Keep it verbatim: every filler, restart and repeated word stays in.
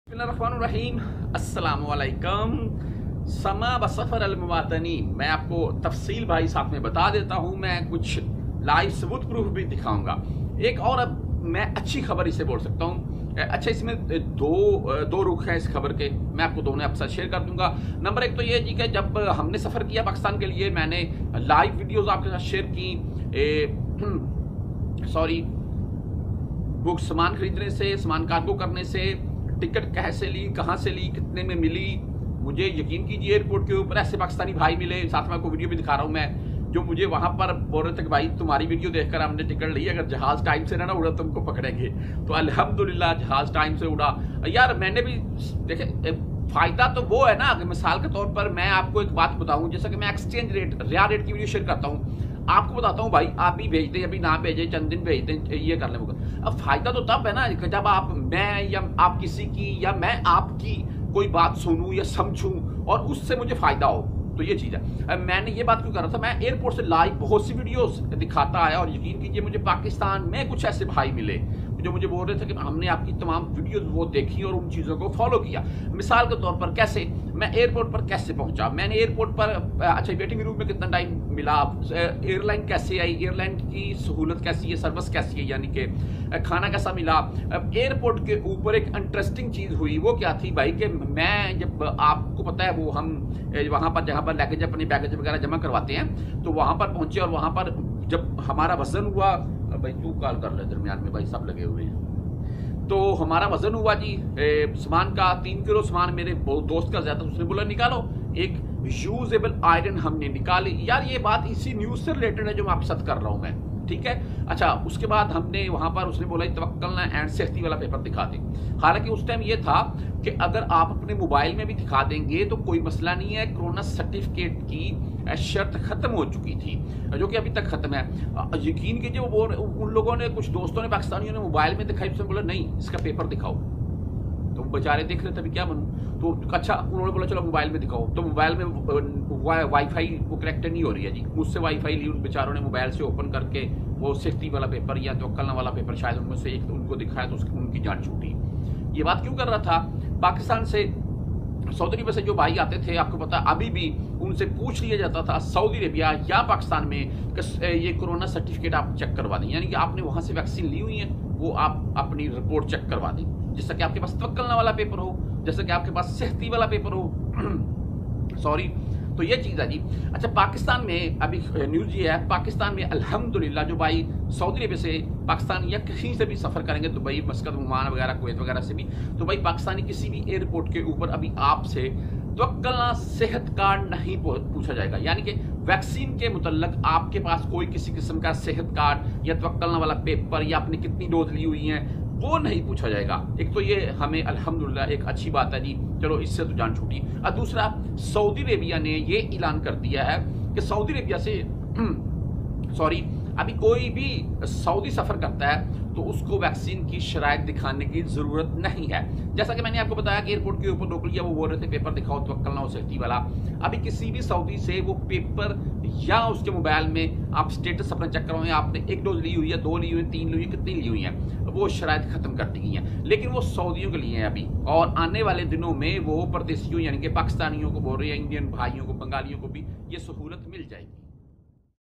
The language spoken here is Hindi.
बिस्मिल्लाहिर्रहमानिर्रहीम, अस्सलाम वालेकुम। समा बसफर अलमुवातनी, मैं आपको तफसील भाई साथ में बता देता हूँ। मैं कुछ लाइव सबूत प्रूफ भी दिखाऊंगा। एक और अब मैं अच्छी खबर इसे बोल सकता हूँ। अच्छा, इसमें दो दो रुख हैं इस खबर के, मैं आपको दोनों आपके साथ शेयर कर दूंगा। नंबर एक तो ये जी कि जब हमने सफ़र किया पाकिस्तान के लिए, मैंने लाइव वीडियोस आपके साथ शेयर की। सॉरी वो सामान खरीदने से, सामान कार्गो करने से, टिकट कैसे ली, कहाँ से ली, कितने में मिली। मुझे यकीन कीजिए एयरपोर्ट के ऊपर ऐसे पाकिस्तानी भाई मिले, साथ में आपको वीडियो भी दिखा रहा हूँ मैं, जो मुझे वहाँ पर बोल रहे थे कि भाई तुम्हारी वीडियो देखकर हमने टिकट ली, अगर जहाज टाइम से ना उड़ा तुमको पकड़ेंगे। तो अल्हम्दुलिल्लाह जहाज टाइम से उड़ा। यार मैंने भी देखे, फायदा तो वो है ना कि मिसाल के तौर पर मैं आपको एक बात बताऊं, जैसा कि मैं एक्सचेंज रेट, रिया रेट की वीडियो शेयर करता हूँ, आपको बताता हूँ भाई, आप भी भेज दें, अभी ना भेजे, चंद दिन भेज दें, ये कर लें। अब फायदा तो तब है ना जब आप, मैं या आप किसी की या मैं आपकी कोई बात सुनूं या समझूं और उससे मुझे फायदा हो, तो ये चीज़ है। मैंने ये बात क्यों कर रहा था, मैं एयरपोर्ट से लाइव बहुत सी वीडियोस दिखाता आया और यकीन कीजिए मुझे पाकिस्तान में कुछ ऐसे भाई मिले जो मुझे बोल रहे थे कि हमने आपकी तमाम वीडियोस वो देखी और उन चीज़ों को फॉलो किया। मिसाल के तौर पर कैसे मैं एयरपोर्ट पर कैसे पहुंचा, मैंने एयरपोर्ट पर, अच्छा वेटिंग रूम में कितना टाइम मिला, एयरलाइन कैसे आई, एयरलाइन की सहूलत कैसी है, सर्विस कैसी है, यानी कि खाना कैसा मिला। एयरपोर्ट के ऊपर एक इंटरेस्टिंग चीज़ हुई, वो क्या थी भाई कि मैं, जब आपको पता है वो हम वहाँ पर जहाँ पर लगेज अपने बैगेज वगैरह जमा करवाते हैं, तो वहाँ पर पहुँचे और वहाँ पर जब हमारा वजन हुआ, भाई तू कॉल कर ले दरमियान में, भाई सब लगे हुए हैं, तो हमारा वजन हुआ जी सामान का, तीन किलो सामान मेरे दोस्त का ज्यादा, उसने बोला निकालो, एक यूजेबल आयरन हमने निकाली। यार ये बात इसी न्यूज से रिलेटेड है जो मैं आपके साथ कर रहा हूँ मैं, ठीक है। अच्छा, उसके बाद हमने वहां पर, उसने बोला तवक्कलना एंड सेफ्टी वाला पेपर दिखा दें। हालांकि उस टाइम ये था कि अगर आप अपने मोबाइल में भी दिखा देंगे तो कोई मसला नहीं है, कोरोना सर्टिफिकेट की शर्त खत्म हो चुकी थी, जो कि अभी तक खत्म है। यकीन कीजिए वो उन लोगों ने, कुछ दोस्तों ने, पाकिस्तानियों ने मोबाइल में दिखाई, उसने बोला नहीं इसका पेपर दिखाओ, तो बेचारे देख रहे थे अभी क्या बनूं। तो अच्छा, उन्होंने बोला चलो मोबाइल में दिखाओ, तो मोबाइल में वाईफाई वो कनेक्ट नहीं हो रही है जी, मुझसे वाईफाई ली, उन बेचारों ने मोबाइल से ओपन करके वो सेफ्टी वाला पेपर या तवक्कलना वाला पेपर शायद उनमें से एक उनको दिखाया, तो उसकी उनकी जान छूटी। ये बात क्यों कर रहा था, पाकिस्तान से, सऊदी अरबिया से जो भाई आते थे, आपको पता अभी भी उनसे पूछ लिया जाता था सऊदी अरबिया या पाकिस्तान में कि ये कोरोना सर्टिफिकेट आप चेक करवा दें, यानी कि आपने वहां से वैक्सीन ली हुई है, वो आप अपनी रिपोर्ट चेक करवा दें, जैसा कि आपके पास तवक्कलना वाला पेपर हो, जैसा कि आपके पास सेहती वाला पेपर हो। सॉरी, तो ये चीज़ है जी। अच्छा, पाकिस्तान में अभी न्यूज़ ये है, पाकिस्तान में अल्हम्दुलिल्लाह जो भाई सऊदी अरबिया से पाकिस्तान या कहीं से भी सफ़र करेंगे, दुबई, मस्कत, ओमान वगैरह, कुवैत वगैरह से भी, तो भाई पाकिस्तानी किसी भी एयरपोर्ट के ऊपर अभी आपसे तवक्कलना सेहत कार्ड नहीं पूछा जाएगा, यानी कि वैक्सीन के मुतल्लक आपके पास कोई किसी किस्म का सेहत कार्ड या तवक्कलना वाला पेपर या आपने कितनी डोज ली हुई है वो नहीं पूछा जाएगा। एक तो ये हमें अल्हम्दुलिल्लाह एक अच्छी बात है जी, चलो इससे तो जान छूटी। और दूसरा, सऊदी अरेबिया ने ये ऐलान कर दिया है कि सऊदी अरेबिया से सॉरी अभी कोई भी सऊदी सफ़र करता है तो उसको वैक्सीन की शराइत दिखाने की ज़रूरत नहीं है। जैसा कि मैंने आपको बताया कि एयरपोर्ट के ऊपर रोक लिया, वो बोल रहे थे पेपर दिखाओ तवक्कलना और सेफ्टी वाला। अभी किसी भी सऊदी से वो पेपर या उसके मोबाइल में आप स्टेटस अपना चेक करवाएं, आपने एक डोज ली हुई है, दो ली हुई है, तीन ली हुई है, कितनी ली हुई है, वो शराइत खत्म कर दी गई हैं, लेकिन वो सऊदियों के लिए है अभी, और आने वाले दिनों में वो परदेशियों यानी कि पाकिस्तानियों को बोल रहे हैं, इंडियन भाइयों को, बंगालियों को भी ये सहूलत मिल जाएगी।